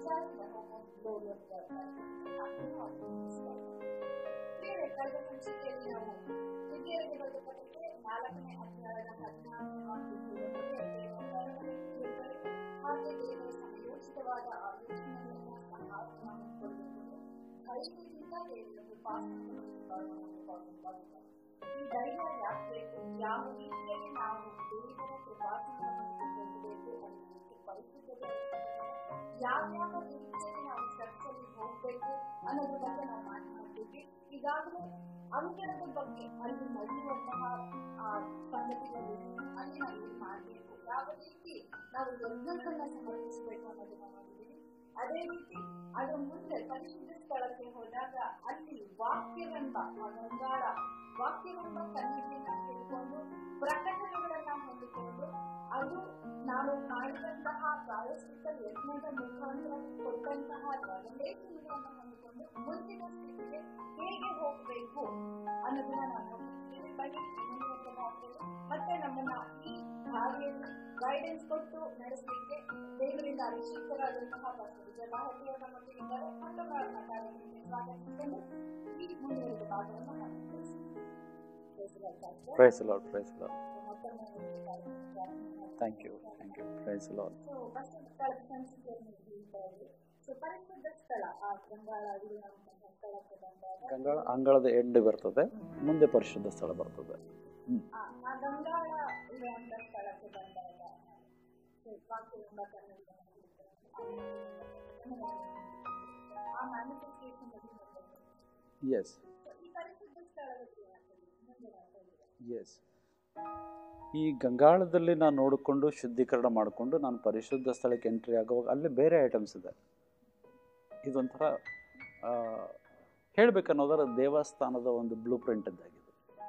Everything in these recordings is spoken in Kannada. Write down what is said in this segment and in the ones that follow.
ವಿಚಾರದಿಂದ ಗ್ಲೋರಿ ಆಫ್ ಗಾಡ್. ಕಳೆದ ಸಂಚಿಕೆಯಲ್ಲಿ ನಾವು ಹಿರಿಯರಿಗೆ ಬರೆದಪಟ್ಟಕ್ಕೆ 4ನೇ ಅಧ್ಯಾಯದ 14ನೇ ಹಾಗೆ ದೇವರ ಸಮಯೋಚಿತವಾದ ಆಲೋಚನೆಗಳನ್ನ ಸಹಾಯವನ್ನು ಹೊಂದಿಕೊಳ್ಳಬೇಕು. ಧೈರ್ಯದಿಂದ ದೇವರ ಕೃಪಾಸನವನ್ನು ಈ ಧೈರ್ಯ ಯಾಕೆ ಬೇಕು? ಯಾವ ರೀತಿಯಲ್ಲಿ ನಾವು ದೇವರ ಕೃಪಾಸನವನ್ನು ಹೋಗಬೇಕು ಅನ್ನೋದಕ್ಕೆ ಪರಿಸ್ಥಿತಿ ಯಾವ್ಯಾವ ರೀತಿಯಲ್ಲಿ ನಾವು ಚರ್ಚಲ್ಲಿ ಹೋಗ್ಬೇಕು ಅನ್ನೋದ್ರ ಬಗ್ಗೆ ನಾವು ಮಾತನಾಡ್ತೀವಿ. ಈಗಾಗಲೇ ಅಂಕಣದ ಬಗ್ಗೆ ಅಲ್ಲಿ ನಡೆಯುವಂತಹ ಸಂಗತಿಗಳು ಅಲ್ಲಿ ನಾವು ಏನ್ ಮಾಡ್ಬೇಕು, ಯಾವ ರೀತಿ ನಾವು ಯಜ್ಞಗಳನ್ನ ಸಮರ್ಪಿಸಬೇಕು ಅನ್ನೋದನ್ನ ನೋಡಿದ್ದೀವಿ. ಅದೇ ರೀತಿ ಅದು ಮುಂದೆ ಪರಿಶುದ್ಧ ಸ್ಥಳಕ್ಕೆ ಹೋದಾಗ ಅಲ್ಲಿ ವಾಕ್ಯವೆಂಬ ಗಂಗಾಳ ವಾಕ್ಯವೆಂಬ ಕನ್ನಡಿಯನ್ನ ಹಿಡ್ಕೊಂಡು ಪ್ರಕಟಣೆಗಳನ್ನ ಹೊಂದಿಕೊಂಡು ಅದು ನಾವು ಮಾಡಿದಂತಹ ಪ್ರಾಯಶ್ಚಿತ್ತ ಯಜ್ಞದ ಮುಖಾಂತರ ಕೊಟ್ಟಂತಹ ರೆವಲೇಷನ್ಗಳನ್ನ ಹೊಂದಿಕೊಂಡು ಮುಂದಿನ ಸ್ಥಿತಿಗೆ ಹೇಗೆ ಹೋಗಬೇಕು ಅನ್ನೋದನ್ನ ನಾವು ನೋಡ್ತಿದ್ದೇವೆ. ಮತ್ತೆ ನಮ್ಮನ್ನ ಈ ದಾರಿಯಲ್ಲಿ ಗೈಡೆನ್ಸ್ ಕೊಟ್ಟು ನಡೆಸಲಿಕ್ಕೆ ದೇವರಿಂದ ಅಭಿಷೇಕರಾದಂತಹ ವಿಜಯಭಾರತಿಯವರ ಮಟ್ಟಿಗಿದ್ದಾರೆ. ಮತ್ತೊಬ್ಬರನ್ನ ಕಾರ್ಯಕ್ರಮಕ್ಕೆ ಸ್ವಾಗತಿಸಿಕೊಂಡು ಈ ಮುಂದುವರೆದ ಭಾಗವನ್ನು ನಾವು Praise the Lord, praise the Lord. Thank you, praise the Lord. ಗಂಗಾಳ ಅಂಗಳದ ಎಂಡ್ ಬರ್ತದೆ, ಮುಂದೆ ಪರಿಶುದ್ಧ ಸ್ಥಳ ಬರ್ತದೆ. ಎಸ್, ಈ ಗಂಗಾಳದಲ್ಲಿ ನಾನು ನೋಡಿಕೊಂಡು ಶುದ್ಧೀಕರಣ ಮಾಡಿಕೊಂಡು ನಾನು ಪರಿಶುದ್ಧ ಸ್ಥಳಕ್ಕೆ ಎಂಟ್ರಿ ಆಗುವಾಗ ಅಲ್ಲಿ ಬೇರೆ ಐಟಮ್ಸ್ ಇದೆ. ಇದೊಂಥರ ಹೇಳಬೇಕನ್ನೋದರ ದೇವಸ್ಥಾನದ ಒಂದು ಬ್ಲೂ ಪ್ರಿಂಟ್ ಇದ್ದಾಗಿದೆ.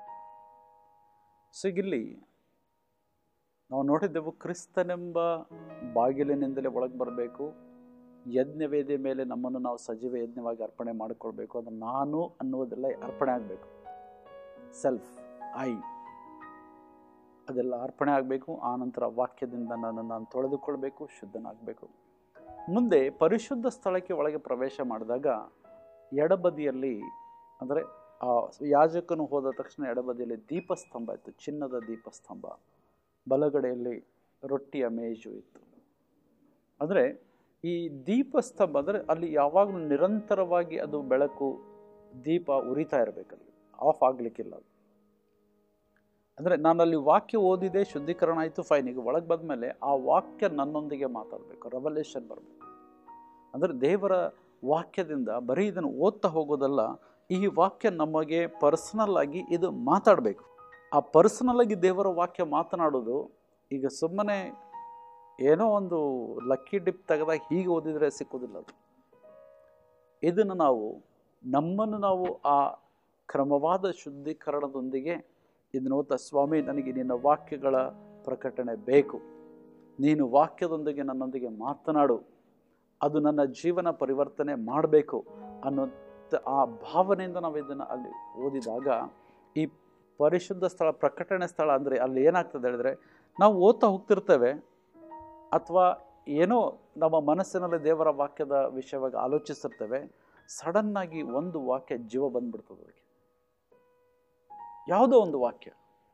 ಸೊ ಇಲ್ಲಿ ನಾವು ನೋಡಿದ್ದೆವು, ಕ್ರಿಸ್ತನೆಂಬ ಬಾಗಿಲಿನಿಂದಲೇ ಒಳಗೆ ಬರಬೇಕು, ಯಜ್ಞವೇದಿಯ ಮೇಲೆ ನಮ್ಮನ್ನು ನಾವು ಸಜೀವ ಯಜ್ಞವಾಗಿ ಅರ್ಪಣೆ ಮಾಡಿಕೊಳ್ಬೇಕು. ಅದು ನಾನು ಅನ್ನುವುದೆಲ್ಲ ಅರ್ಪಣೆ ಆಗಬೇಕು, ಸೆಲ್ಫ್ ಐ ಅದೆಲ್ಲ ಅರ್ಪಣೆ ಆಗಬೇಕು. ಆನಂತರ ವಾಕ್ಯದಿಂದ ನಾನು ತೊಳೆದುಕೊಳ್ಬೇಕು, ಶುದ್ಧನಾಗಬೇಕು. ಮುಂದೆ ಪರಿಶುದ್ಧ ಸ್ಥಳಕ್ಕೆ ಒಳಗೆ ಪ್ರವೇಶ ಮಾಡಿದಾಗ ಎಡಬದಿಯಲ್ಲಿ ಅಂದರೆ ಆ ಯಾಜಕನು ಹೋದ ತಕ್ಷಣ ಎಡಬದಿಯಲ್ಲಿ ದೀಪಸ್ತಂಭ ಇತ್ತು, ಚಿನ್ನದ ದೀಪಸ್ತಂಭ. ಬಲಗಡೆಯಲ್ಲಿ ರೊಟ್ಟಿಯ ಮೇಜು ಇತ್ತು. ಅಂದರೆ ಈ ದೀಪಸ್ತಂಭ ಅಂದರೆ ಅಲ್ಲಿ ಯಾವಾಗಲೂ ನಿರಂತರವಾಗಿ ಅದು ಬೆಳಕು ದೀಪ ಉರಿತಾ ಇರಬೇಕಲ್ಲಿ, ಆಫ್ ಆಗಲಿಕ್ಕಿಲ್ಲ. ಅಂದರೆ ನಾನಲ್ಲಿ ವಾಕ್ಯ ಓದಿದೆ, ಶುದ್ಧೀಕರಣ ಆಯಿತು, ಫೈನ್. ಈಗ ಒಳಗೆ ಬಂದಮೇಲೆ ಆ ವಾಕ್ಯ ನನ್ನೊಂದಿಗೆ ಮಾತಾಡಬೇಕು, ರೆವಲ್ಯೂಷನ್ ಬರಬೇಕು. ಅಂದರೆ ದೇವರ ವಾಕ್ಯದಿಂದ ಬರೀ ಇದನ್ನು ಓದ್ತಾ ಹೋಗೋದಲ್ಲ, ಈ ವಾಕ್ಯ ನಮಗೆ ಪರ್ಸನಲ್ ಆಗಿ ಇದು ಮಾತಾಡಬೇಕು. ಆ ಪರ್ಸನಲ್ ಆಗಿ ದೇವರ ವಾಕ್ಯ ಮಾತನಾಡೋದು ಈಗ ಸುಮ್ಮನೆ ಏನೋ ಒಂದು ಲಕ್ಕಿ ಡಿಪ್ ತೆಗೆದಾಗ ಹೀಗೆ ಓದಿದರೆ ಸಿಕ್ಕೋದಿಲ್ಲ. ಅದು ಇದನ್ನು ನಮ್ಮನ್ನು ನಾವು ಆ ಕ್ರಮವಾದ ಶುದ್ಧೀಕರಣದೊಂದಿಗೆ ಇದನ್ನು ಓದ್ತಾ, ಸ್ವಾಮಿ ನನಗೆ ನಿನ್ನ ವಾಕ್ಯಗಳ ಪ್ರಕಟಣೆ ಬೇಕು, ನೀನು ವಾಕ್ಯದೊಂದಿಗೆ ನನ್ನೊಂದಿಗೆ ಮಾತನಾಡು, ಅದು ನನ್ನ ಜೀವನ ಪರಿವರ್ತನೆ ಮಾಡಬೇಕು ಅನ್ನೋ ಆ ಭಾವನೆಯಿಂದ ನಾವು ಇದನ್ನು ಅಲ್ಲಿ ಓದಿದಾಗ ಈ ಪರಿಶುದ್ಧ ಸ್ಥಳ, ಪ್ರಕಟಣೆ ಸ್ಥಳ ಅಂದರೆ ಅಲ್ಲಿ ಏನಾಗ್ತದೆ ಹೇಳಿದ್ರೆ, ನಾವು ಓದ್ತಾ ಹೋಗ್ತಿರ್ತೇವೆ ಅಥವಾ ಏನೋ ನಮ್ಮ ಮನಸ್ಸಿನಲ್ಲಿ ದೇವರ ವಾಕ್ಯದ ವಿಷಯವಾಗಿ ಆಲೋಚಿಸಿರ್ತೇವೆ, ಸಡನ್ನಾಗಿ ಒಂದು ವಾಕ್ಯ ಜೀವ ಬಂದ್ಬಿಡ್ತದೆ. ಅದಕ್ಕೆ ಯಾವುದೋ ಒಂದು ವಾಕ್ಯ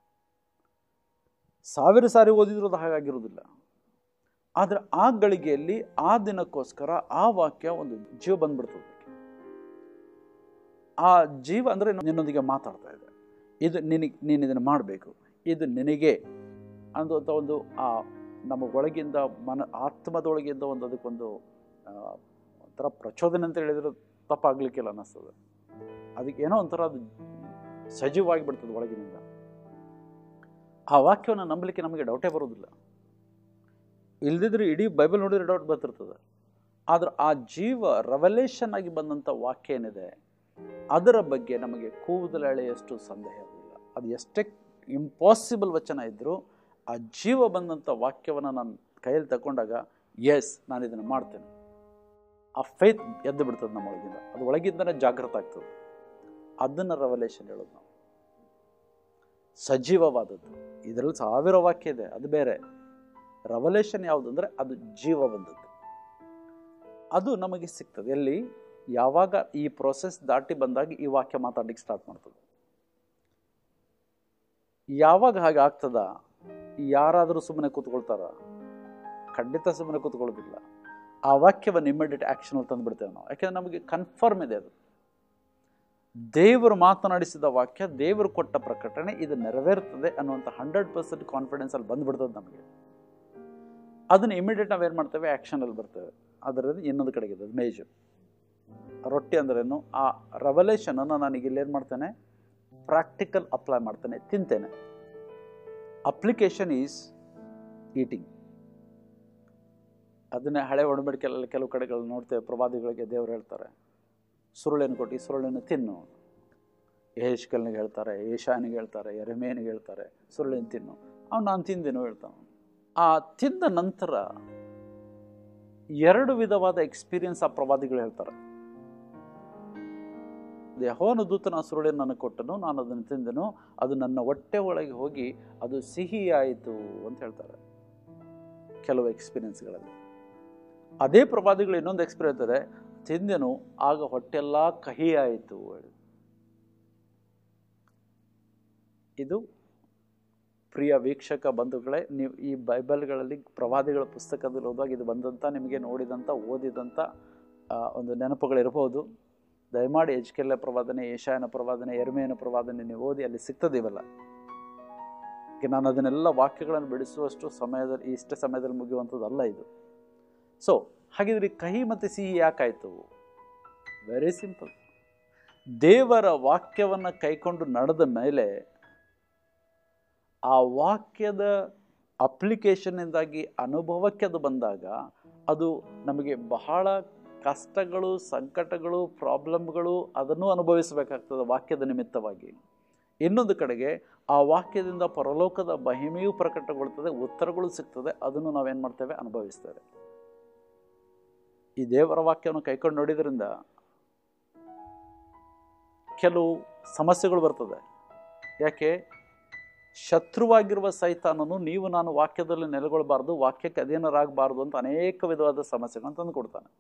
1000 ಸಾರಿ ಓದಿದ್ರು ಅದು ಹಾಗಾಗಿರೋದಿಲ್ಲ. ಆದರೆ ಆ ಗಳಿಗೆಯಲ್ಲಿ ಆ ದಿನಕ್ಕೋಸ್ಕರ ಆ ವಾಕ್ಯ ಒಂದು ಜೀವ ಬಂದ್ಬಿಡ್ತದೆ. ಆ ಜೀವ ಅಂದರೆ ನಿನ್ನೊಂದಿಗೆ ಮಾತಾಡ್ತಾ ಇದೆ, ಇದು ನೀನು ಇದನ್ನು ಮಾಡಬೇಕು, ಇದು ನಿನಗೆ ಅನ್ನೋಂಥ ಒಂದು ಆ ನಮ್ಮ ಒಳಗಿಂದ ಆತ್ಮದೊಳಗಿಂದ ಒಂದು ಅದಕ್ಕೊಂದು ಒಂಥರ ಪ್ರಚೋದನೆ ಅಂತ ಹೇಳಿದ್ರೆ ತಪ್ಪಾಗಲಿಕ್ಕಿಲ್ಲ ಅನ್ನಿಸ್ತದೆ. ಅದಕ್ಕೆ ಏನೋ ಒಂಥರ ಅದು ಸಜೀವವಾಗಿ ಬಿಡ್ತದೆ ಒಳಗಿನಿಂದ. ಆ ವಾಕ್ಯವನ್ನು ನಂಬಲಿಕ್ಕೆ ನಮಗೆ ಡೌಟೇ ಬರೋದಿಲ್ಲ. ಇಲ್ದಿದ್ರೆ ಇಡೀ ಬೈಬಲ್ ನೋಡಿದ್ರೆ ಡೌಟ್ ಬರ್ತಿರ್ತದೆ. ಆದ್ರೆ ಆ ಜೀವ ರೆವಲ್ಯೂಷನ್ ಆಗಿ ಬಂದಂಥ ವಾಕ್ಯ ಏನಿದೆ ಅದರ ಬಗ್ಗೆ ನಮಗೆ ಕೂದಲೆಳೆಯಷ್ಟು ಸಂದೇಹ ಇರಲಿಲ್ಲ. ಅದು ಎಷ್ಟೇ ಇಂಪಾಸಿಬಲ್ ವಚನ ಇದ್ದರೂ ಆ ಜೀವ ಬಂದಂಥ ವಾಕ್ಯವನ್ನು ನಾನು ಕೈಯಲ್ಲಿ ತಗೊಂಡಾಗ ಎಸ್ ನಾನು ಇದನ್ನು ಮಾಡ್ತೇನೆ, ಆ ಫೇತ್ ಎದ್ದು ಬಿಡ್ತದೆ ನಮ್ಮ ಒಳಗಿಂದ. ಅದು ಒಳಗಿಂದನೇ ಜಾಗೃತ ಆಗ್ತದೆ. ಅದನ್ನು ರೆವಲ್ಯೂಷನ್ ಹೇಳೋದು ನಾವು, ಸಜೀವವಾದದ್ದು. ಇದರಲ್ಲಿ 1000 ವಾಕ್ಯ ಇದೆ, ಅದು ಬೇರೆ. ರೆವಲ್ಯೂಷನ್ ಯಾವುದು ಅಂದರೆ ಅದು ಜೀವ ಬಂದದ್ದು. ಅದು ನಮಗೆ ಸಿಗ್ತದೆ. ಎಲ್ಲಿ? ಯಾವಾಗ ಈ ಪ್ರೊಸೆಸ್ ದಾಟಿ ಬಂದಾಗ ಈ ವಾಕ್ಯ ಮಾತಾಡ್ಲಿಕ್ಕೆ ಸ್ಟಾರ್ಟ್ ಮಾಡ್ತದೆ. ಯಾವಾಗ ಹಾಗೆ ಆಗ್ತದ? ಯಾರಾದರೂ ಸುಮ್ಮನೆ ಕೂತ್ಕೊಳ್ತಾರ? ಖಂಡಿತ ಸುಮ್ಮನೆ ಕೂತ್ಕೊಳ್ಳೋದಿಲ್ಲ. ಆ ವಾಕ್ಯವನ್ನು ಇಮಿಡಿಯೇಟ್ ಆ್ಯಕ್ಷನಲ್ಲಿ ತಂದುಬಿಡ್ತೇವೆ ನಾವು. ಯಾಕೆಂದರೆ ನಮಗೆ ಕನ್ಫರ್ಮ್ ಇದೆ, ಅದು ದೇವರು ಮಾತನಾಡಿಸಿದ ವಾಕ್ಯ, ದೇವರು ಕೊಟ್ಟ ಪ್ರಕಟಣೆ, ಇದು ನೆರವೇರ್ತದೆ ಅನ್ನುವಂಥ 100% ಕಾನ್ಫಿಡೆನ್ಸಲ್ಲಿ ಬಂದುಬಿಡ್ತದೆ ನಮಗೆ. ಅದನ್ನು ಇಮಿಡಿಯೇಟ್ ನಾವೇನು ಮಾಡ್ತೇವೆ? ಆ್ಯಕ್ಷನಲ್ಲಿ ಬರ್ತೇವೆ. ಅದರಲ್ಲಿ ಇನ್ನೊಂದು ಕಡೆಗೆ ಅದು ಮೇಜರ್ ರೊಟ್ಟಿ ಅಂದ್ರೇನು, ಆ ರೆವಲೇಷನನ್ನು ನಾನೀಗ ಇಲ್ಲೇನು ಮಾಡ್ತೇನೆ? ಪ್ರಾಕ್ಟಿಕಲ್ ಅಪ್ಲೈ ಮಾಡ್ತೇನೆ, ತಿಂತೇನೆ. Application is eating. ಅದನ್ನೇ ಹಳೆ ಒಡಂಬಡಿಕೆಯಲ್ಲಿ ಕೆಲವು ಕಡೆಗಳು ನೋಡ್ತೇವೆ. ಪ್ರವಾದಿಗಳಿಗೆ ದೇವರು ಹೇಳ್ತಾರೆ, ಸುರುಳನ್ನು ಕೊಟ್ಟು ಈ ಸುರುಳನ್ನು ತಿನ್ನು. ಯೆಹೆಜ್ಕೇಲನಿಗೆ ಹೇಳ್ತಾರೆ, ಏಷಾಯನಿಗೆ ಹೇಳ್ತಾರೆ, ಯೆರೆಮೀಯನಿಗೆ ಹೇಳ್ತಾರೆ, ಸುರುಳನ್ನು ತಿನ್ನು. ಅವ್ನು ನಾನು ತಿಂದೇನು ಹೇಳ್ತಾನೆ. ಆ ತಿಂದ ನಂತರ 2 ವಿಧವಾದ ಎಕ್ಸ್ಪೀರಿಯನ್ಸ್ ಆ ಪ್ರವಾದಿಗಳು ಹೇಳ್ತಾರೆ. ಯೆಹೋವನ ದೂತನ ಸುರುಳನ್ನು ನನಗೆ ಕೊಟ್ಟನು, ನಾನು ಅದನ್ನು ತಿಂದೆನು, ಅದು ನನ್ನ ಹೊಟ್ಟೆ ಒಳಗೆ ಹೋಗಿ ಅದು ಸಿಹಿಯಾಯಿತು ಅಂತ ಹೇಳ್ತಾರೆ ಕೆಲವು ಎಕ್ಸ್ಪೀರಿಯನ್ಸ್ಗಳಲ್ಲಿ. ಅದೇ ಪ್ರವಾದಿಗಳು ಇನ್ನೊಂದು ಎಕ್ಸ್ಪೀರಿಯನ್ಸ್ ಇದೆ, ತಿಂದೆನು ಆಗ ಹೊಟ್ಟೆಲ್ಲ ಕಹಿಯಾಯಿತು. ಇದು ಪ್ರಿಯ ವೀಕ್ಷಕ ಬಂಧುಗಳೇ, ನೀವು ಈ ಬೈಬಲ್ಗಳಲ್ಲಿ ಪ್ರವಾದಿಗಳ ಪುಸ್ತಕದಲ್ಲಿ ಓದುವಾಗ ಇದು ಬಂದಂಥ, ನಿಮಗೆ ನೋಡಿದಂಥ, ಓದಿದಂಥ ಒಂದು ನೆನಪುಗಳಿರ್ಬೋದು. ದಯಮಾಡಿ ಯೆಹೆಜ್ಕೇಲನ ಪ್ರವಾದನೆ, ಏಷಾಯನ ಪ್ರವಾದನೆ, ಯೆರೆಮೀಯನ ಪ್ರವಾದನೆ ನೀವು ಓದಿ, ಅಲ್ಲಿ ಸಿಗ್ತದೆ ಇವೆಲ್ಲ. ನಾನು ಅದನ್ನೆಲ್ಲ ವಾಕ್ಯಗಳನ್ನು ಬಿಡಿಸುವಷ್ಟು ಸಮಯದಲ್ಲಿ, ಇಷ್ಟ ಸಮಯದಲ್ಲಿ ಮುಗಿಯುವಂಥದ್ದಲ್ಲ ಇದು. ಸೊ ಹಾಗಿದ್ರೆ ಕಹಿ ಮತ್ತು ಸಿಹಿ ಯಾಕಾಯಿತು? Very simple. ದೇವರ ವಾಕ್ಯವನ್ನು ಕೈಕೊಂಡು ನಡೆದ ಮೇಲೆ ಆ ವಾಕ್ಯದ ಅಪ್ಲಿಕೇಶನ್ನಿಂದಾಗಿ ಅನುಭವಕ್ಕೆ ಅದು ಬಂದಾಗ ಅದು ನಮಗೆ ಬಹಳ ಕಷ್ಟಗಳು, ಸಂಕಟಗಳು, ಪ್ರಾಬ್ಲಮ್ಗಳು ಅದನ್ನು ಅನುಭವಿಸಬೇಕಾಗ್ತದೆ ವಾಕ್ಯದ ನಿಮಿತ್ತವಾಗಿ. ಇನ್ನೊಂದು ಕಡೆಗೆ ಆ ವಾಕ್ಯದಿಂದ ಪರಲೋಕದ ಮಹಿಮೆಯೂ ಪ್ರಕಟಗೊಳ್ತದೆ, ಉತ್ತರಗಳು ಸಿಗ್ತದೆ. ಅದನ್ನು ನಾವೇನು ಮಾಡ್ತೇವೆ? ಅನುಭವಿಸ್ತೇವೆ. ಈ ದೇವರ ವಾಕ್ಯವನ್ನು ಕೈಕೊಂಡು ನೋಡಿದ್ರಿಂದ ಕೆಲವು ಸಮಸ್ಯೆಗಳು ಬರ್ತದೆ. ಯಾಕೆ? ಶತ್ರುವಾಗಿರುವ ಸೈತಾನನು ನೀವು ನಾನು ವಾಕ್ಯದಲ್ಲಿ ನೆಲೆಗೊಳ್ಳಬಾರ್ದು, ವಾಕ್ಯಕ್ಕೆ ಅಧೀನರಾಗಬಾರ್ದು ಅಂತ ಅನೇಕ ವಿಧವಾದ ಸಮಸ್ಯೆಗಳನ್ನು ತಂದು ಕೊಡ್ತಾನೆ.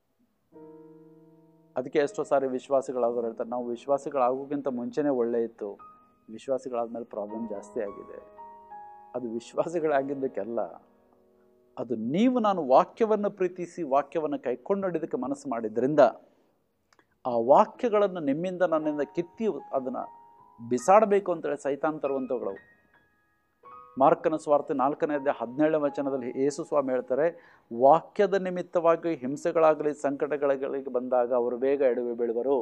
ಅದಕ್ಕೆ ಎಷ್ಟೋ ಸಾರಿ ವಿಶ್ವಾಸಿಗಳಾದವ್ರು ಹೇಳ್ತಾರೆ, ನಾವು ವಿಶ್ವಾಸಿಗಳಾಗೋಕ್ಕಿಂತ ಮುಂಚೆನೇ ಒಳ್ಳೆ ಇತ್ತು, ವಿಶ್ವಾಸಿಗಳಾದ್ಮೇಲೆ ಪ್ರಾಬ್ಲಮ್ ಜಾಸ್ತಿ ಆಗಿದೆ. ಅದು ವಿಶ್ವಾಸಿಗಳಾಗಿದ್ದಕ್ಕೆಲ್ಲ, ಅದು ನೀವು ನಾನು ವಾಕ್ಯವನ್ನು ಪ್ರೀತಿಸಿ ವಾಕ್ಯವನ್ನು ಕೈಕೊಂಡು ನಡೆಯೋದಕ್ಕೆ ಮನಸ್ಸು ಮಾಡಿದ್ರಿಂದ ಆ ವಾಕ್ಯಗಳನ್ನು ನಿಮ್ಮಿಂದ ನನ್ನಿಂದ ಕಿತ್ತಿ ಅದನ್ನು ಬಿಸಾಡಬೇಕು ಅಂತೇಳಿ ಸೈತಾನ್ ತರುವಂಥವುಗಳು. ಮಾರ್ಕನ ಸುವಾರ್ತೆ 4ನೇ ಅಧ್ಯಾಯ 17ನೇ ವಚನದಲ್ಲಿ ಯೇಸು ಸ್ವಾಮಿ ಹೇಳ್ತಾರೆ, ವಾಕ್ಯದ ನಿಮಿತ್ತವಾಗಿ ಹಿಂಸೆಗಳಾಗಲಿ ಸಂಕಟಗಳಿಗೆ ಬಂದಾಗ ಅವರು ಬೇಗ ಎಡವಿ ಬೀಳುವರು.